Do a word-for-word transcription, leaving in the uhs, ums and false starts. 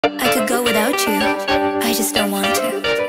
I could go without you, I just don't want to.